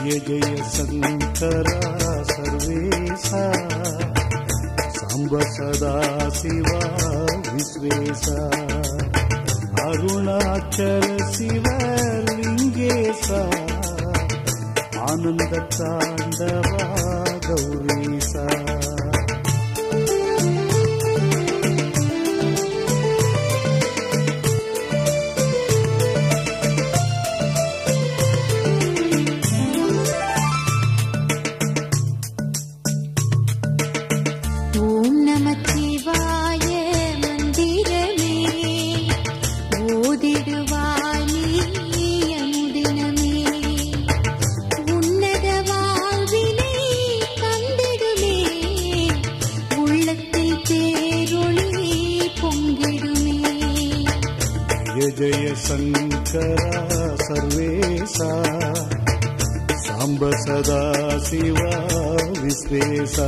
ஜய ஜய சங்கரா சர்வேசா சாம்ப சதா சிவா விஸ்வேசா அருணாச்சல சிவ லிங்கேசா ஆனந்த தாண்டவா கௌரீசா ஜய சங்கரா சர்வேசா சாம்ப சதா சிவா விஸ்வேசா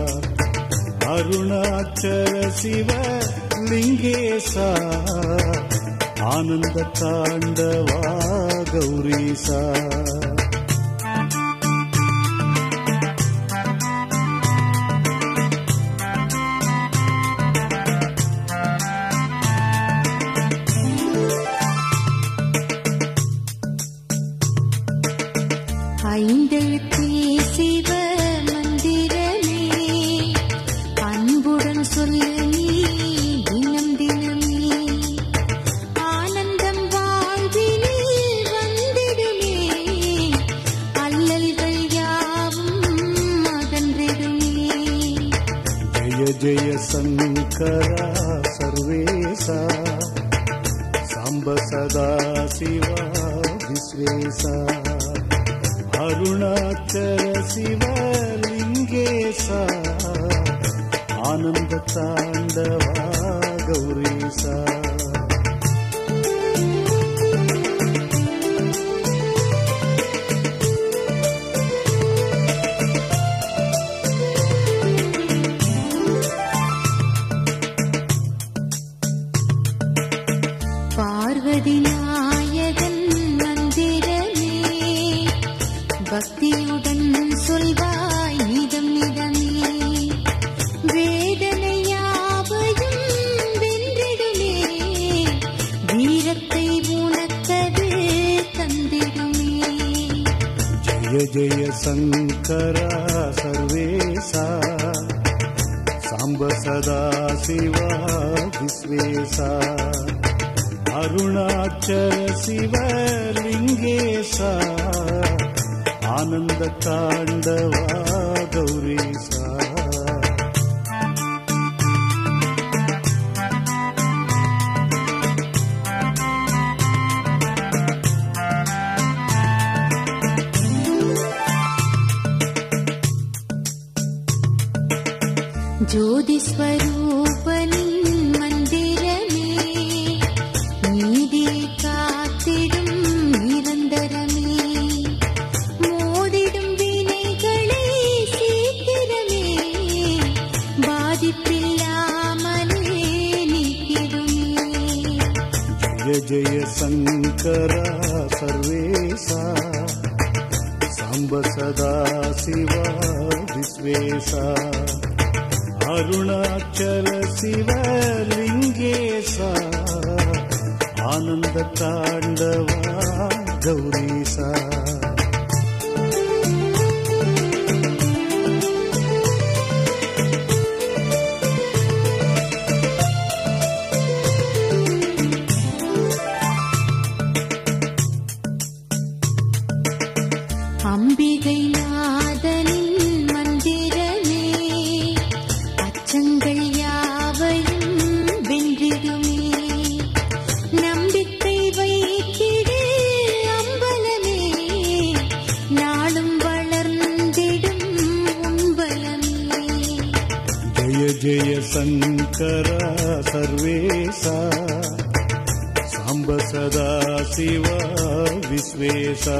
அருணாச்சல சிவ லிங்கேசா ஆனந்த தாண்டவா கௌரீசா ஐந்தெழுத்தே சிவ மந்திரமே அன்புடன் சொல்லு நீ தினம் தினமே ஆனந்தம் வாழ்வினில் வந்திடுமே அல்லல்கள் யாவும் அகன்றிடுமே ஜய ஜய சங்கரா சர்வேசா சாம்ப சதா சிவா விஸ்வேசா அருணாச்சல சிவ லிங்கேசா ஆனந்த தாண்டவா கௌரீசா பார்வதி நாயகன் மந்திரமே பக்தியுடன் சொல்வாய் நிதம் நிதமே வேதனை யாவையும் வென்றிடுமே வீரத்தை உனக்கது தந்திடுமே ஜய ஜய சங்கரா சர்வேசா சாம்ப சதா சிவா விஸ்வேசா அருணாச்சல சிவ லிங்கேசா ஆனந்த தாண்டவா கௌரீசா ஜோதி ஸ்வரூபனின் மந்திரமே நீதி காத்திடும் நிரந்தரமே மோதிடும் வினைகளை சீக்கிரமே பாதிப்பில்லாமலே நீக்கிடுமே ஜய ஜய சங்கரா சர்வேசா சாம்ப சதா சிவா விஸ்வேசா அருணாச்சல சிவ லிங்கேசா ஆனந்த தாண்டவா கௌரீசா அம்பிகை நாதனின் மந்திரமே அச்சங்கள் யாவையும் வென்றிடுமே நம்பிக்கை வைத்திடு அம்பலமே நாளும் வளர்ந்திடும் உன்பலமே ஜய ஜய சங்கரா சர்வேசா சாம்ப சதா சிவா விஸ்வேசா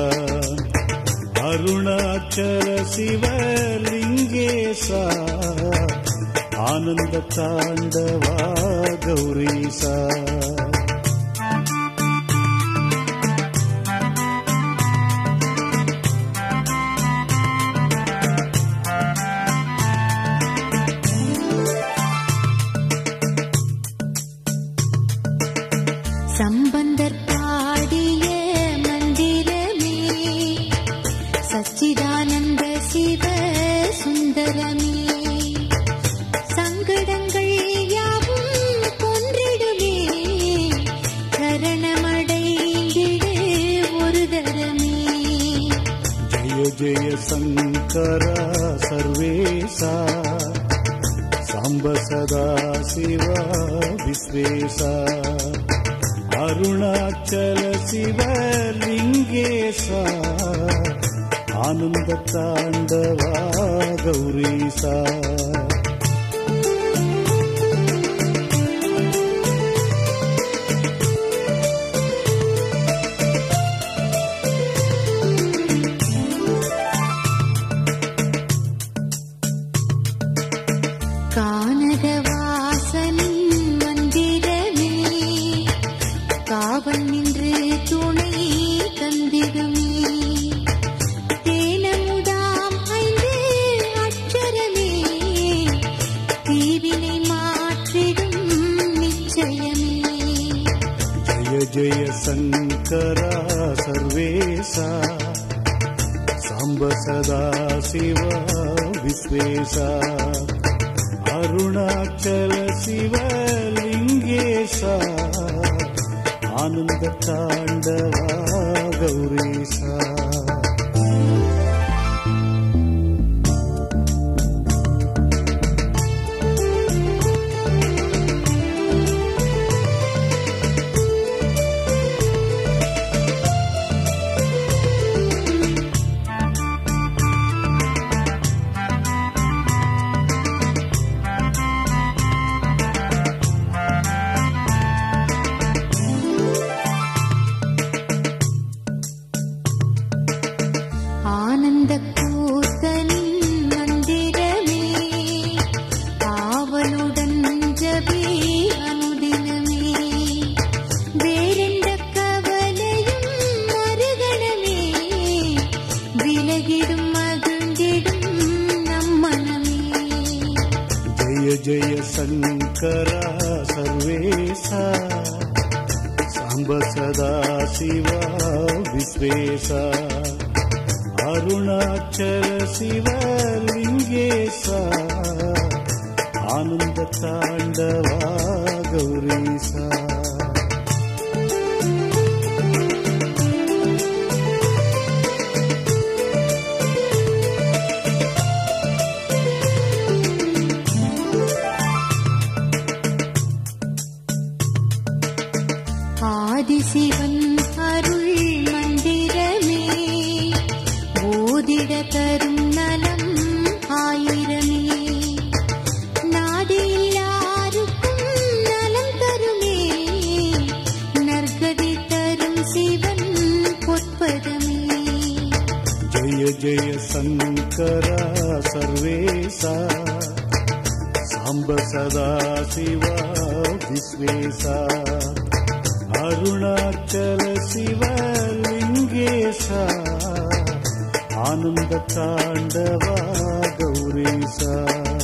அருணாச்சல சிவ லிங்கேசா ஆனந்த தாண்டவா கௌரீசா जय शङ्करा सर्वेशा साम्ब सदा शिवा विश्वेशा अरुणाचल शिवलिङ्गेशा आनन्द ताण्डवा गौरीशा जय शङ्करा सर्वेशा साम्ब सदा शिवा विश्वेशा अरुणाचल शिवलिङ्गेशा आनन्द ताण्डवा गौरीशा जय शङ्करा सर्वेशा साम्ब सदा शिवा विश्वेशा अरुणाचल शिवलिङ्गेशा आनन्द ताण्डवा गौरीशा ஆதிசிவன் அருள் மந்திரமே போதிட தரும் நலம் ஆயிரமே நாடில்லாருக்கும் நலம் தருமே நற்கதி தரும் சிவன் பொற்பதமே जय जय शङ्करा सर्वेशा साम्ब सदा शिवा विश्वेशा अरुणाचल शिवलिङ्गेशा आनन्द ताण्डवा गौरीशा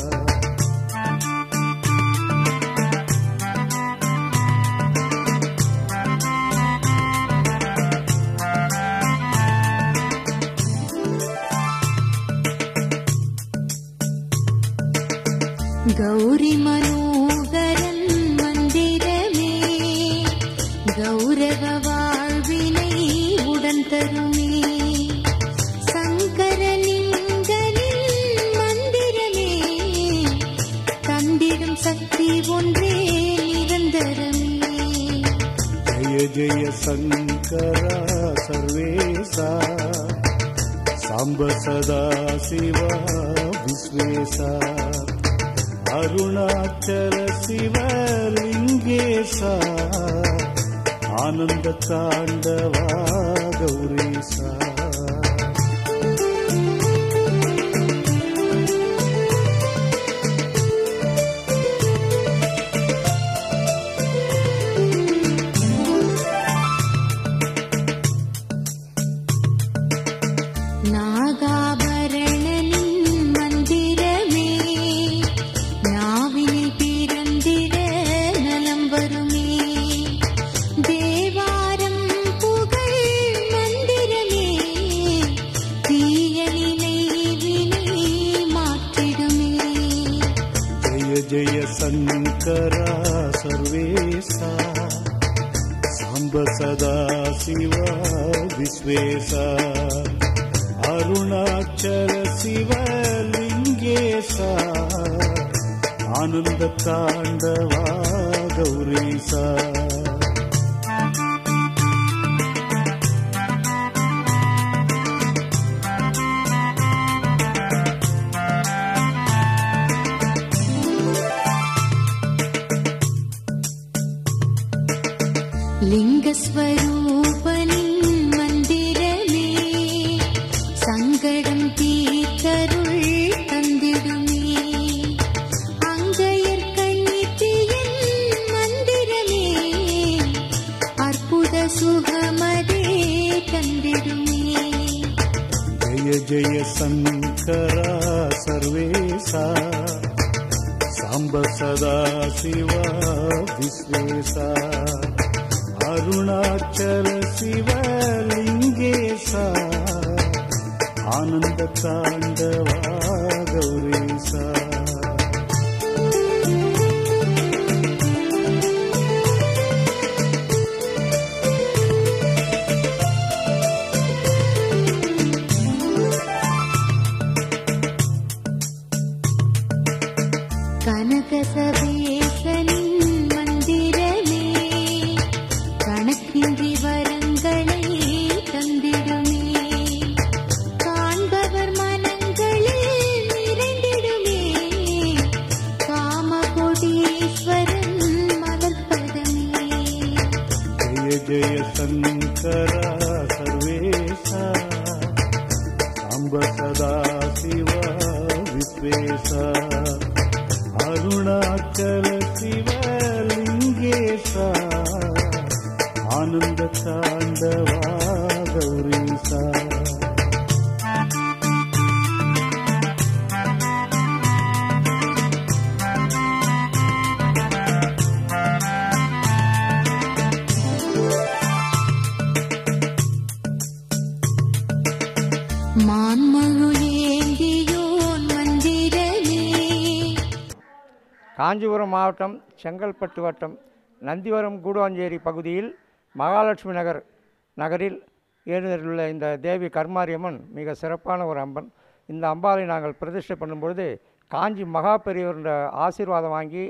गौरी मनोகரன் மந்திரமே கௌரவ வாழ்வினை உடன் தருமே சங்கரலிங்கனின் மந்திரமே தந்திடும் சக்தி ஒன்றே நிரந்தரமே जय जय शङ्करा सर्वेशा साम्ब सदा शिवा विश्वेशा अरुणाचल शिवलिङ्गेशा आनन्द ताण्डवा गौरीशा जय शङ्करा सर्वेशा साम्ब सदा शिवा विश्वेशा अरुणा அருணாச்சல சிவலிங்கேசா ஆனந்த தாண்டவா கௌரீசா லிங்கஸ்வரூபனின் மந்திரமே சங்கடம் தீர்த்தருள் தந்திடுமே அங்கையர் கண்ணித்தியின் மந்திரமே அற்புத சுகமதே தந்திடுமே ஜய ஜய சங்கரா சர்வேசா சாம்ப சதா சிவா விஸ்வேசா அருணாச்சல சிவலிங்கேசா ஆனந்த தாண்டவா கௌரீசா கனகசபேசனின் மந்திரமே கணக்கின்றி வரங்களை தந்திடுமே காண்பவர் மனங்களில் நிறைந்திடுமே காமகோடீஸ்வரன் மலர்பதமே ஜய ஜய சங்கரா சர்வேசா சாம்ப சதா சிவா விஸ்வேசா அருணாச்சல சிவலிங்கேசா ஆனந்த தாண்டவா கௌரீசா மான்மழு ஏந்தியோன் மந்திரமே காஞ்சிபுரம் மாவட்டம் செங்கல்பட்டு வட்டம் நந்திவரம் கூடுவாஞ்சேரி பகுதியில் மகாலட்சுமி நகரில் எழுந்துள்ள இந்த தேவி கர்மாரியம்மன் மிக சிறப்பான ஒரு அம்பன். இந்த அம்பாளை நாங்கள் பிரதிஷ்டை பண்ணும்பொழுது காஞ்சி மகா பெரியவருடைய ஆசீர்வாதம் வாங்கி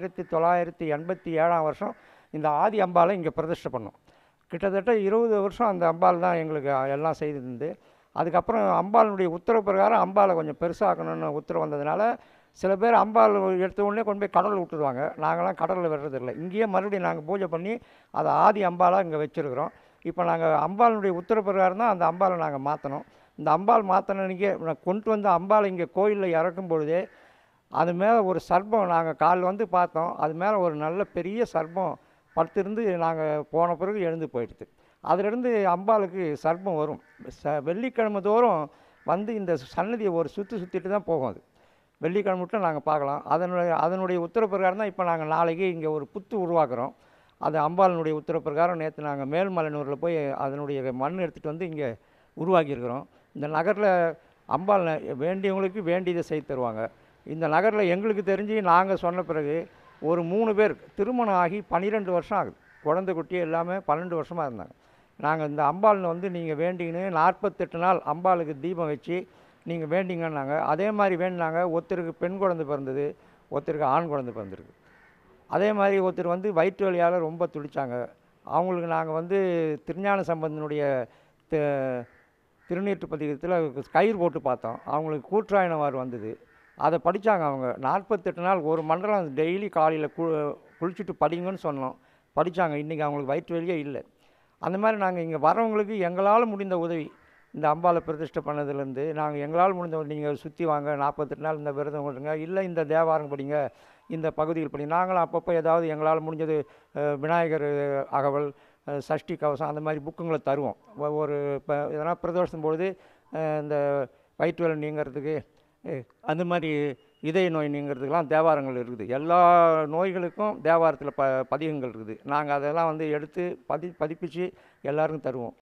1987 வருஷம் இந்த ஆதி அம்பாளை இங்கே பிரதிஷ்டை பண்ணோம். கிட்டத்தட்ட 20 வருஷம் அந்த அம்பாள் தான் எங்களுக்கு எல்லாம் செய்திருந்து. அதுக்கப்புறம் அம்பாளுடைய உத்தரவு பிரகாரம் அம்பாளை கொஞ்சம் பெருசாக்கணும்னு உத்தரவு வந்ததுனால சில பேர் அம்பாள் எடுத்த உடனே கொண்டு போய் கடலில் விட்டுருவாங்க. நாங்களாம் கடலில் விடுறதில்லை. இங்கேயே மறுபடியும் நாங்கள் பூஜை பண்ணி அதை ஆதி அம்பாலாக இங்கே வச்சுருக்கிறோம். இப்போ நாங்கள் அம்பாளுடைய உத்தரவு பிரகாரம் தான் அந்த அம்பாளை நாங்கள் மாற்றணும். இந்த அம்பாள் மாற்றினன்னைக்கே கொண்டு வந்து அம்பாளை இங்கே கோயிலில் இறக்கும் பொழுதே அது மேலே ஒரு சர்ப்பம் நாங்கள் காலில் வந்து பார்த்தோம். அது மேலே ஒரு நல்ல பெரிய சர்ப்பம் படுத்திருந்து நாங்கள் போன பிறகு எழுந்து போயிடுது. அதிலிருந்து அம்பாளுக்கு சர்ப்பம் வரும். வெள்ளிக்கிழமை தோறும் வந்து இந்த சன்னதியை ஒரு சுற்றிட்டு தான் போகும். அது வெள்ளிக்கிழமை மட்டும் நாங்கள் பார்க்கலாம். அதனுடைய உத்தரவு பிரகாரம் தான் இப்போ நாங்கள் நாளைக்கு இங்கே ஒரு புத்து உருவாக்குறோம். அது அம்பாளினுடைய உத்தரவு பிரகாரம் நேற்று நாங்கள் மேல்மலையனூரில் போய் அதனுடைய மண் எடுத்துகிட்டு வந்து இங்கே உருவாக்கியிருக்கிறோம். இந்த நகரில் அம்பாள் வேண்டியவங்களுக்கு வேண்டியதை செய்து தருவாங்க. இந்த நகரில் எங்களுக்கு தெரிஞ்சு நாங்கள் சொன்ன பிறகு ஒரு 3 பேர் திருமணம் ஆகி 12 வருஷம் ஆகுது. குழந்தை குட்டி எல்லாமே 12 வருஷமாக இருந்தாங்க. நாங்கள் இந்த அம்பாள் வந்து நீங்கள் வேண்டிங்கன்னு 48 நாள் அம்பாளுக்கு தீபம் வச்சு நீங்கள் வேண்டிங்கன்னாங்க. அதே மாதிரி வேண்டினாங்க. ஒருத்தருக்கு பெண் குழந்தை பிறந்தது, ஒருத்தருக்கு ஆண் குழந்தை பிறந்திருக்கு. அதே மாதிரி ஒருத்தர் வந்து வயிற்று வலியால் ரொம்ப துடித்தாங்க. அவங்களுக்கு நாங்கள் வந்து திருஞான சம்பந்தனுடைய திருநீற்று பதிகத்தில் கயிறு போட்டு பார்த்தோம். அவங்களுக்கு கூற்றாயினவாறு வந்தது. அதை படித்தாங்க. அவங்க 48 நாள் ஒரு மண்டலம் டெய்லி காலையில் குளிச்சுட்டு படிங்கன்னு சொன்னோம். படித்தாங்க. இன்றைக்கி அவங்களுக்கு வயிற்று வலியே இல்லை. அந்த மாதிரி நாங்கள் இங்கே வரவங்களுக்கு எங்களால் முடிந்த உதவி இந்த அம்பாளை பிரதிஷ்டை பண்ணதுலேருந்து நாங்கள் எங்களால் முடிந்த நீங்கள் சுற்றி வாங்க, 48 நாள் இந்த விரதம் கொடுங்க, இல்லை இந்த தேவாரம் படிங்க, இந்த பகுதியில் படி. நாங்களும் அப்பப்போ ஏதாவது எங்களால் முடிஞ்சது விநாயகர் அகவல், சஷ்டி கவசம் அந்த மாதிரி புக்குங்களை தருவோம். ஒரு இப்போ எதனா பிரதோஷம் பொழுது இந்த வயிற்று வலி நீங்கிறதுக்கு, அந்த மாதிரி இதய நோய் நீங்கிறதுக்கெலாம் தேவாரங்கள் இருக்குது. எல்லா நோய்களுக்கும் தேவாரத்தில் பதிகங்கள் இருக்குது. நாங்கள் அதெல்லாம் வந்து எடுத்து பதிப்பிச்சு எல்லாருக்கும் தருவோம்.